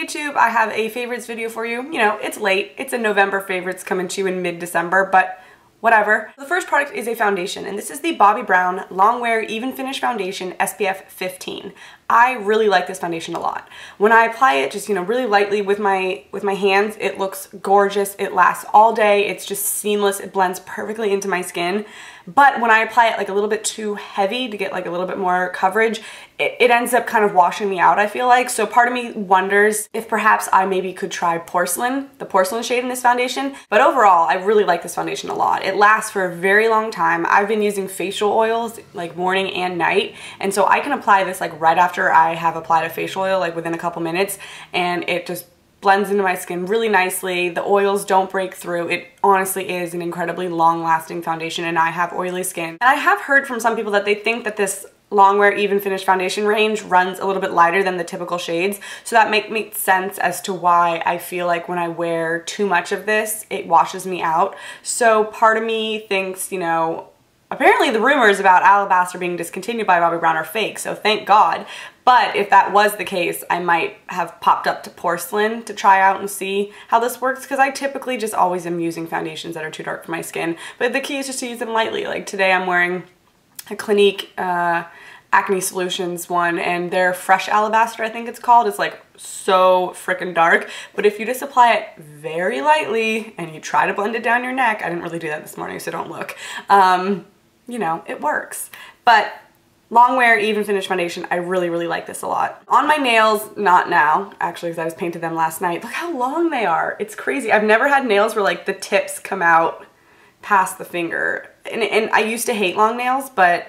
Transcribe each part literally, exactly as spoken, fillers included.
YouTube, I have a favorites video for you. You know, it's late. It's a November favorites coming to you in mid-December, but whatever. The first product is a foundation, and this is the Bobbi Brown Long Wear Even Finish Foundation S P F fifteen. I really like this foundation a lot. When I apply it just, you know, really lightly with my with my hands, it looks gorgeous. It lasts all day. It's just seamless. It blends perfectly into my skin. But when I apply it like a little bit too heavy to get like a little bit more coverage, it, it ends up kind of washing me out, I feel like. So part of me wonders if perhaps I maybe could try Porcelain, the Porcelain shade in this foundation. But overall, I really like this foundation a lot. It lasts for a very long time. I've been using facial oils like morning and night. And so I can apply this like right after I have applied a facial oil, like within a couple minutes, and it just blends into my skin really nicely. The oils don't break through. It honestly is an incredibly long-lasting foundation, and I have oily skin. And I have heard from some people that they think that this Long Wear Even Finish foundation range runs a little bit lighter than the typical shades, so that make, makes sense as to why I feel like when I wear too much of this, it washes me out. So part of me thinks, you know, apparently the rumors about Alabaster being discontinued by Bobbi Brown are fake, so thank God. But if that was the case, I might have popped up to Porcelain to try out and see how this works, because I typically just always am using foundations that are too dark for my skin. But the key is just to use them lightly. Like today I'm wearing a Clinique uh, Acne Solutions one, and their Fresh Alabaster, I think it's called. It's like so freaking dark. But if you just apply it very lightly and you try to blend it down your neck, I didn't really do that this morning, so don't look. Um, you know, it works. But Long Wear Even Finish foundation, I really, really like this a lot. On my nails, not now, actually, because I just painted them last night. Look how long they are. It's crazy. I've never had nails where like the tips come out past the finger. And, and I used to hate long nails, but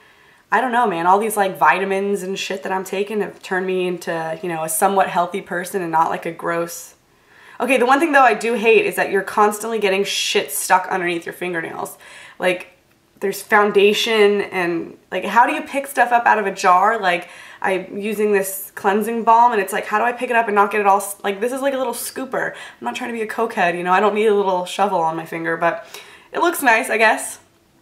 I don't know, man. All these like vitamins and shit that I'm taking have turned me into, you know, a somewhat healthy person and not like a gross. Okay, the one thing though I do hate is that you're constantly getting shit stuck underneath your fingernails. Like, there's foundation and like, how do you pick stuff up out of a jar? Like, I'm using this cleansing balm and it's like, how do I pick it up and not get it all, like, this is like a little scooper. I'm not trying to be a cokehead, you know, I don't need a little shovel on my finger, but it looks nice, I guess.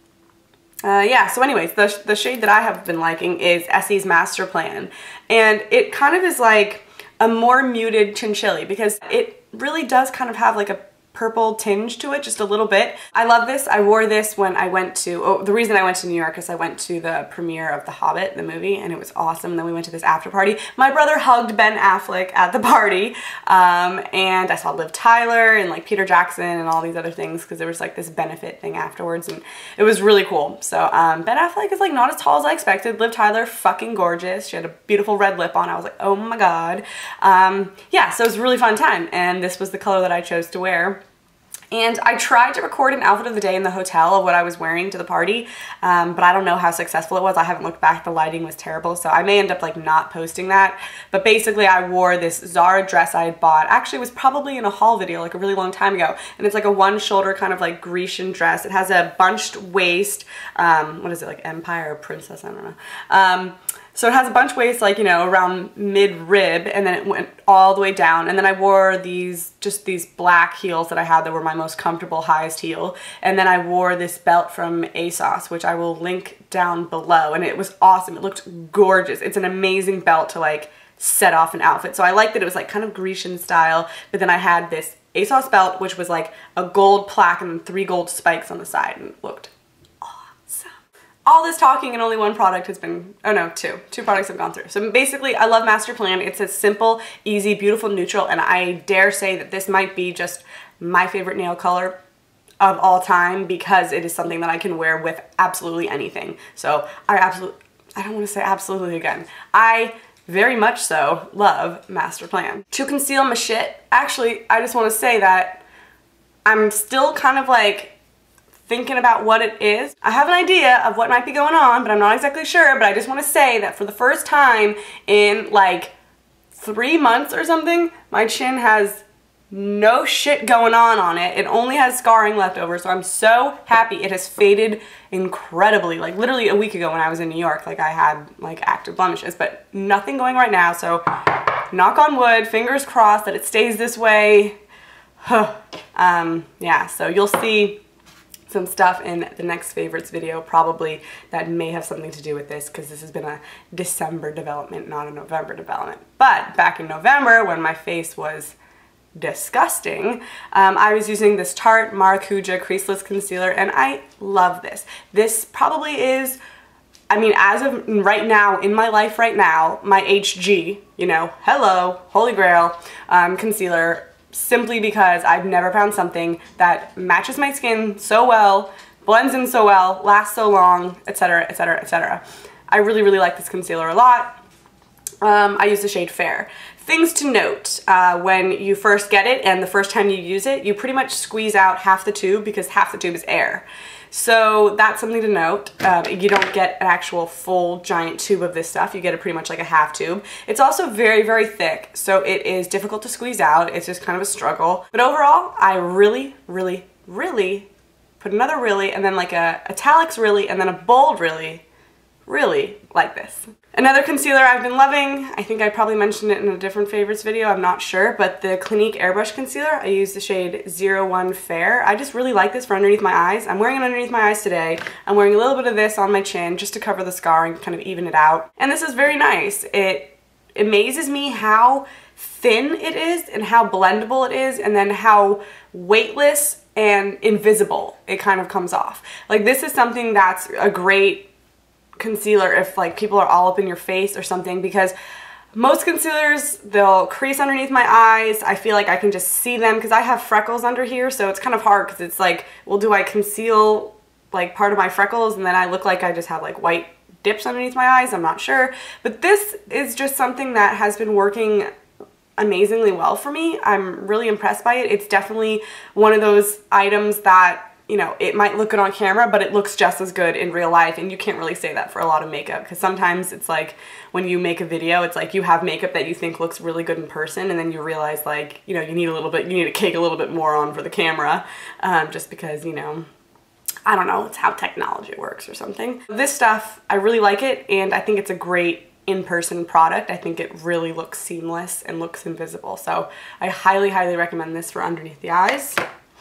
Uh, yeah, so anyways, the, sh the shade that I have been liking is Essie's Master Plan. And it kind of is like a more muted chinchilly, because it really does kind of have like a purple tinge to it, just a little bit. I love this. I wore this when I went to, oh, the reason I went to New York is I went to the premiere of The Hobbit, the movie, and it was awesome. And then we went to this after party. My brother hugged Ben Affleck at the party, um, and I saw Liv Tyler and like Peter Jackson and all these other things, because there was like this benefit thing afterwards, and it was really cool. So um, Ben Affleck is like not as tall as I expected. Liv Tyler, fucking gorgeous. She had a beautiful red lip on. I was like, oh my God. Um, yeah, so it was a really fun time, and this was the color that I chose to wear. And I tried to record an outfit of the day in the hotel of what I was wearing to the party, um, but I don't know how successful it was. I haven't looked back. The lighting was terrible, so I may end up like not posting that. But basically I wore this Zara dress I had bought. Actually, it was probably in a haul video like a really long time ago. And it's like a one shoulder kind of like Grecian dress. It has a bunched waist. Um, what is it, like Empire or Princess? I don't know. Um, So it has a bunch waist, like, you know, around mid-rib, and then it went all the way down. And then I wore these, just these black heels that I had that were my most comfortable, highest heel. And then I wore this belt from ASOS, which I will link down below. And it was awesome. It looked gorgeous. It's an amazing belt to, like, set off an outfit. So I liked that it was, like, kind of Grecian style. But then I had this ASOS belt, which was, like, a gold plaque and then three gold spikes on the side. And it looked all this talking and only one product has been, oh no, two. Two products have gone through. So basically, I love Master Plan. It's a simple, easy, beautiful neutral, and I dare say that this might be just my favorite nail color of all time, because it is something that I can wear with absolutely anything. So I absolutely, I don't want to say absolutely again. I very much so love Master Plan. To conceal my shit, actually, I just want to say that I'm still kind of like thinking about what it is. I have an idea of what might be going on, but I'm not exactly sure. But I just want to say that for the first time in like three months or something, my chin has no shit going on on it. It only has scarring left over, so I'm so happy. It has faded incredibly. Like literally a week ago when I was in New York, like I had like active blemishes, but nothing going right now. So knock on wood, fingers crossed that it stays this way. um, yeah, so you'll see some stuff in the next favorites video probably that may have something to do with this, because this has been a December development, not a November development. But back in November, when my face was disgusting, um, I was using this Tarte Maracuja Creaseless Concealer, and I love this. This probably is, I mean, as of right now, in my life right now, my H G, you know, hello, holy grail, um, concealer, simply because I've never found something that matches my skin so well, blends in so well, lasts so long, etc, etc, et cetera. I really, really like this concealer a lot. Um, I use the shade Fair. Things to note, uh, when you first get it and the first time you use it, you pretty much squeeze out half the tube because half the tube is air. So that's something to note. Um, you don't get an actual full giant tube of this stuff. You get it pretty much like a half tube. It's also very, very thick, so it is difficult to squeeze out. It's just kind of a struggle. But overall, I really, really, really, put another really, and then like a italics really, and then a bold really, really like this. Another concealer I've been loving, I think I probably mentioned it in a different favorites video, I'm not sure, but the Clinique Airbrush Concealer, I use the shade zero one Fair. I just really like this for underneath my eyes. I'm wearing it underneath my eyes today. I'm wearing a little bit of this on my chin just to cover the scar and kind of even it out. And this is very nice. It amazes me how thin it is and how blendable it is, and then how weightless and invisible it kind of comes off. Like, this is something that's a great concealer if like people are all up in your face or something, because most concealers, they'll crease underneath my eyes. I feel like I can just see them because I have freckles under here, so it's kind of hard because it's like, well, do I conceal like part of my freckles and then I look like I just have like white dips underneath my eyes? I'm not sure. But this is just something that has been working amazingly well for me. I'm really impressed by it. It's definitely one of those items that, you know, it might look good on camera, but it looks just as good in real life, and you can't really say that for a lot of makeup, because sometimes it's like when you make a video, it's like you have makeup that you think looks really good in person, and then you realize, like, you know, you need a little bit, you need to cake a little bit more on for the camera, um, just because, you know, I don't know, it's how technology works or something. This stuff, I really like it, and I think it's a great in-person product. I think it really looks seamless and looks invisible, so I highly, highly recommend this for underneath the eyes.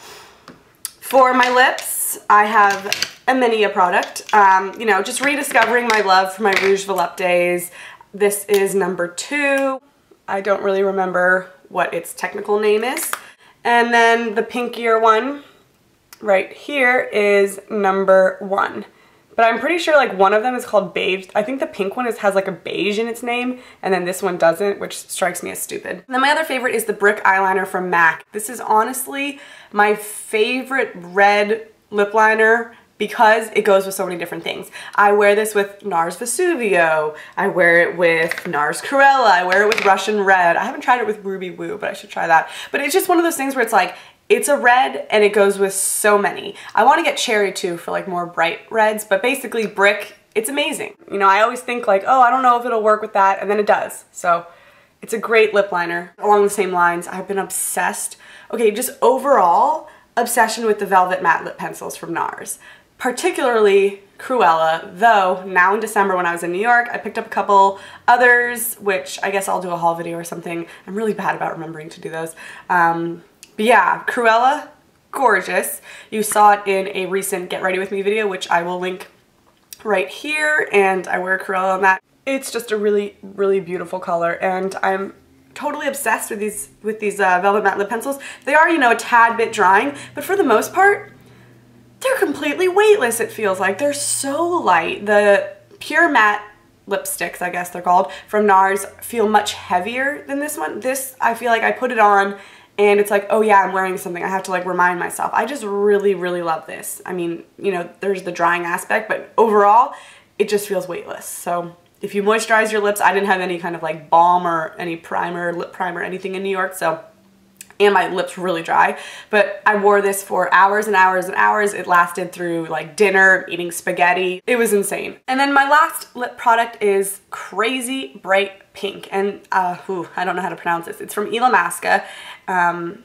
For my lips, I have a Minia product. Um, you know, just rediscovering my love for my Rouge Voluptés. This is number two. I don't really remember what its technical name is. And then the pinkier one right here is number one. But I'm pretty sure like one of them is called Beige. I think the pink one is, has like a beige in its name, and then this one doesn't, which strikes me as stupid. And then my other favorite is the Brick Eyeliner from MAC. This is honestly my favorite red lip liner because it goes with so many different things. I wear this with NARS Vesuvio. I wear it with NARS Cruella. I wear it with Russian Red. I haven't tried it with Ruby Woo, but I should try that. But it's just one of those things where it's like, it's a red and it goes with so many. I want to get Cherry too for like more bright reds, but basically Brick, it's amazing. You know, I always think like, oh, I don't know if it'll work with that, and then it does. So it's a great lip liner. Along the same lines, I've been obsessed, okay, just overall obsession with the Velvet Matte Lip Pencils from NARS. Particularly Cruella, though now in December when I was in New York, I picked up a couple others, which I guess I'll do a haul video or something. I'm really bad about remembering to do those. Um, But yeah, Cruella, gorgeous. You saw it in a recent Get Ready With Me video, which I will link right here, and I wear Cruella on that. It's just a really, really beautiful color, and I'm totally obsessed with these with these uh, Velvet Matte Lip Pencils. They are, you know, a tad bit drying, but for the most part, they're completely weightless, it feels like. They're so light. The Pure Matte lipsticks, I guess they're called, from NARS feel much heavier than this one. This, I feel like I put it on and it's like, oh yeah, I'm wearing something. I have to like remind myself. I just really, really love this. I mean, you know, there's the drying aspect, but overall, it just feels weightless. So if you moisturize your lips, I didn't have any kind of like balm or any primer, lip primer, anything in New York, so, and my lips were really dry, but I wore this for hours and hours and hours. It lasted through like dinner, eating spaghetti. It was insane. And then my last lip product is Crazy Bright Pink, and uh, whew, I don't know how to pronounce this. It's from Illamasqua. Um,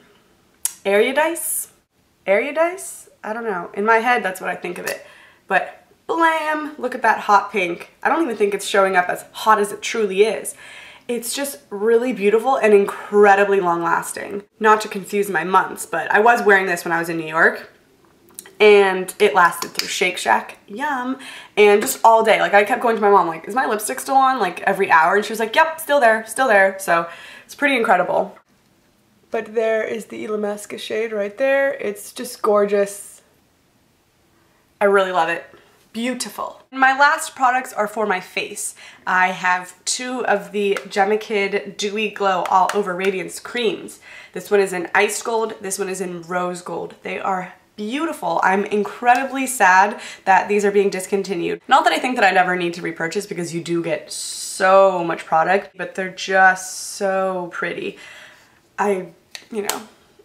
Eredice? Eredice? I don't know. In my head, that's what I think of it. But blam! Look at that hot pink. I don't even think it's showing up as hot as it truly is. It's just really beautiful and incredibly long lasting. Not to confuse my months, but I was wearing this when I was in New York. and it lasted through Shake Shack, yum, and just all day. Like I kept going to my mom like, is my lipstick still on? Like every hour, and she was like, yep, still there, still there. So it's pretty incredible. But there is the Illamasqua shade right there. It's just gorgeous. I really love it. Beautiful. My last products are for my face. I have two of the Gemmakid Dewy Glow All Over Radiance creams. This one is in Ice Gold, this one is in Rose Gold. They are beautiful. I'm incredibly sad that these are being discontinued. Not that I think that I'd ever need to repurchase because you do get so much product, but they're just so pretty. I, you know,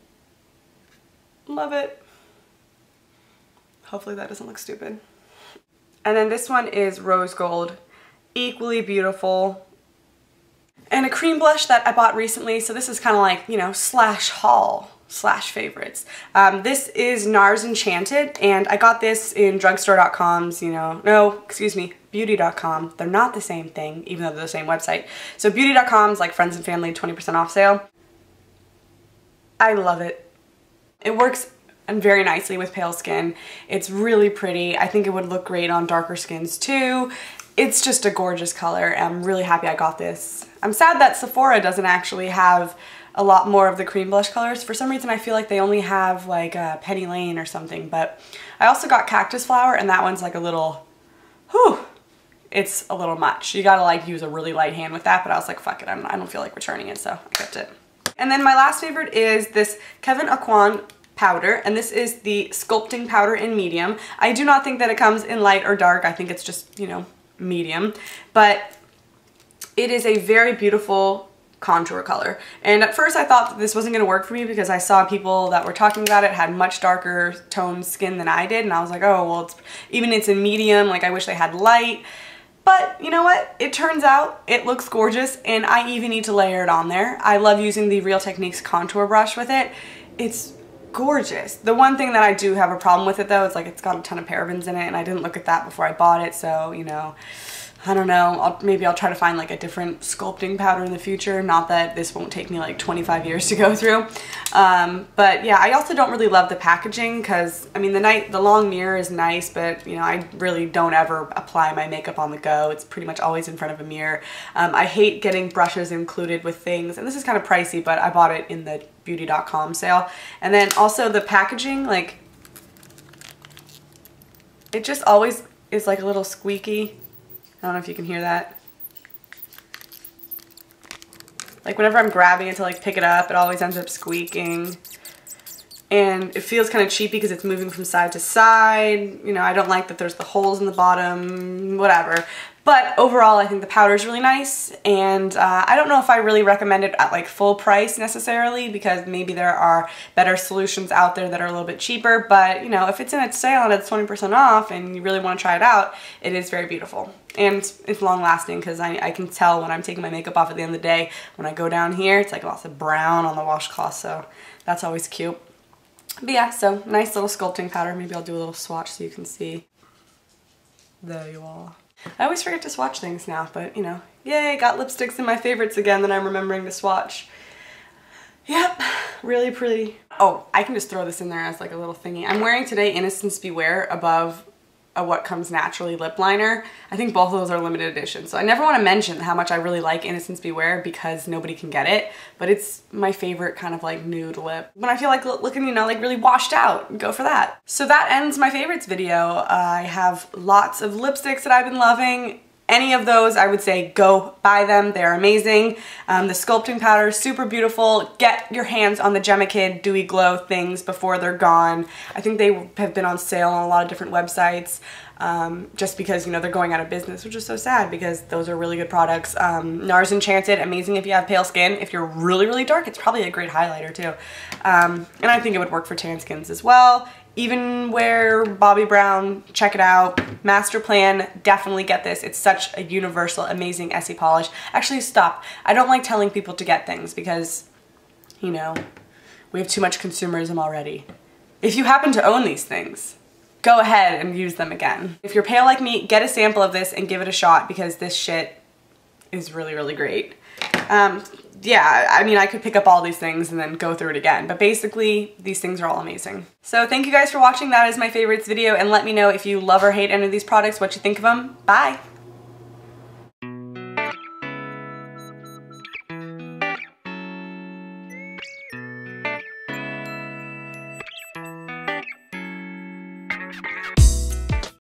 love it. Hopefully that doesn't look stupid. And then this one is Rose Gold, equally beautiful. And a cream blush that I bought recently, so this is kind of like, you know, slash haul, slash favorites. Um, this is NARS Enchanted, and I got this in drugstore dot com's, you know, no, excuse me, beauty dot com. They're not the same thing, even though they're the same website. So beauty dot com's like friends and family twenty percent off sale. I love it. It works and very nicely with pale skin. It's really pretty. I think it would look great on darker skins too. It's just a gorgeous color. I'm really happy I got this. I'm sad that Sephora doesn't actually have a lot more of the cream blush colors. For some reason I feel like they only have like a Penny Lane or something, but I also got Cactus Flower, and that one's like a little, whew, it's a little much. You gotta like use a really light hand with that, but I was like, fuck it, I'm, I don't feel like returning it, so I kept it. And then my last favorite is this Kevyn Aucoin powder, and this is the sculpting powder in medium. I do not think that it comes in light or dark. I think it's just, you know, medium, but it is a very beautiful contour color. And at first I thought that this wasn't going to work for me because I saw people that were talking about it had much darker toned skin than I did, and I was like, oh well, it's, even it's in medium, like I wish they had light. But you know what? It turns out it looks gorgeous, and I even need to layer it on there. I love using the Real Techniques contour brush with it. It's gorgeous. The one thing that I do have a problem with it though is like it's got a ton of parabens in it, and I didn't look at that before I bought it, so you know, I don't know, I'll, maybe I'll try to find like a different sculpting powder in the future. Not that this won't take me like twenty-five years to go through. Um, but yeah, I also don't really love the packaging because, I mean, the night, the long mirror is nice, but you know, I really don't ever apply my makeup on the go. It's pretty much always in front of a mirror. Um, I hate getting brushes included with things, and this is kind of pricey, but I bought it in the beauty dot com sale. And then also the packaging, like, it just always is like a little squeaky. I don't know if you can hear that. Like whenever I'm grabbing it to like pick it up, it always ends up squeaking. And it feels kind of cheapy because it's moving from side to side. You know, I don't like that there's the holes in the bottom, whatever. But overall, I think the powder is really nice, and uh, I don't know if I really recommend it at like full price necessarily, because maybe there are better solutions out there that are a little bit cheaper, but you know, if it's in its sale and it's twenty percent off and you really want to try it out, it is very beautiful. And it's long lasting because I, I can tell when I'm taking my makeup off at the end of the day, when I go down here, it's like lots of brown on the washcloth, so that's always cute. But yeah, so nice little sculpting powder. Maybe I'll do a little swatch so you can see. There you are. I always forget to swatch things now, but you know, yay, got lipsticks in my favorites again that I'm remembering to swatch. Yep, really pretty. Oh, I can just throw this in there as like a little thingy. I'm wearing today Innocence Beware above a What Comes Naturally lip liner. I think both of those are limited edition, so I never want to mention how much I really like Innocence Beware because nobody can get it, but it's my favorite kind of like nude lip. When I feel like looking, you know, like really washed out, go for that. So that ends my favorites video. Uh, I have lots of lipsticks that I've been loving. Any of those, I would say go buy them. They're amazing. Um, the sculpting powder is super beautiful. Get your hands on the Gemmakid Dewy Glow things before they're gone. I think they have been on sale on a lot of different websites um, just because, you know, they're going out of business, which is so sad because those are really good products. Um, NARS Enchanted, amazing if you have pale skin. If you're really, really dark, it's probably a great highlighter too. Um, and I think it would work for tan skins as well. Even wear Bobbi Brown, check it out. Master Plan, definitely get this. It's such a universal, amazing Essie polish. Actually, stop. I don't like telling people to get things because, you know, we have too much consumerism already. If you happen to own these things, go ahead and use them again. If you're pale like me, get a sample of this and give it a shot because this shit is really, really great. Um, yeah, I mean, I could pick up all these things and then go through it again, but basically these things are all amazing. So thank you guys for watching. That is my favorites video, and let me know if you love or hate any of these products, what you think of them. Bye!